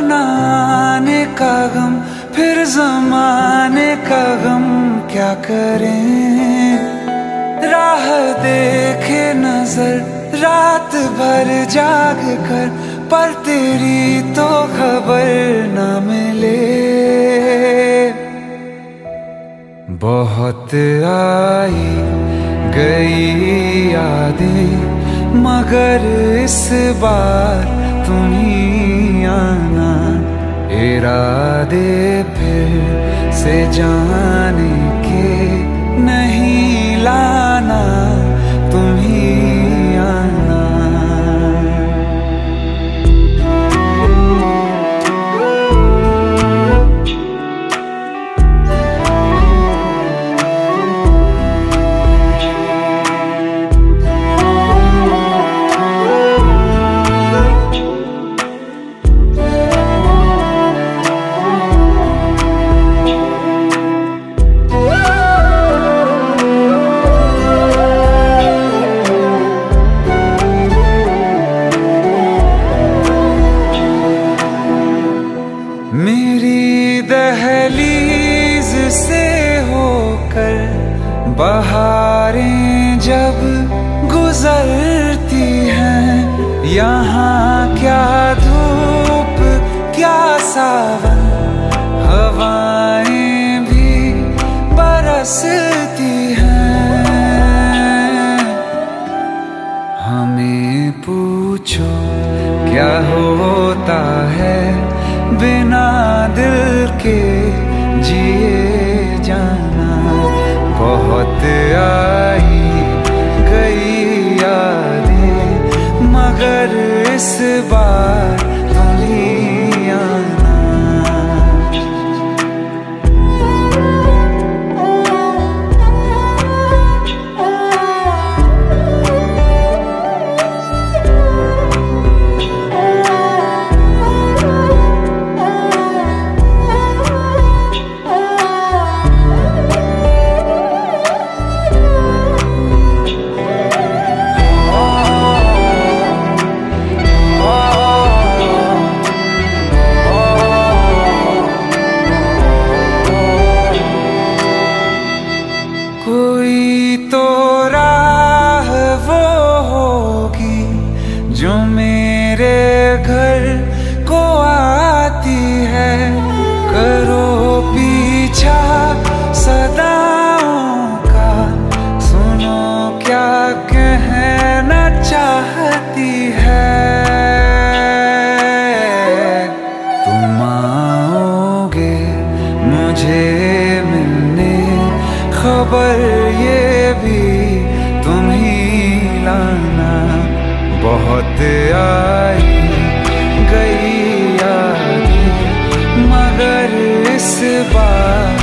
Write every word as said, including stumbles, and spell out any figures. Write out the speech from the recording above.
न आने का गम, फिर ज़माने का गम क्या करें। राह देखे नजर रात भर जाग कर, पर तेरी तो खबर न मिले। बहुत आई गई यादें, मगर इस बार तुम ही आना। इरादे फिर से जाने के नहीं लाना, तुम ही आना। मेरी दहलीज से होकर बहारें जब गुजरती हैं, यहाँ क्या धूप क्या सावन, हवाएं भी बरसती हैं। हमें पूछो क्या होता है बिना दिल के जिए जाना। बहुत आई गई यादें, मगर इस बार तुम ही आना। कोई तो राह वो होगी जो मेरे घर को आती है। करो पीछा सदाओं का, सुनो क्या कहना चाहती है। तुम आओगे मुझे मिलने, खबर ये भी तुम ही लाना। बहुत आई गई यादें, मगर इस बार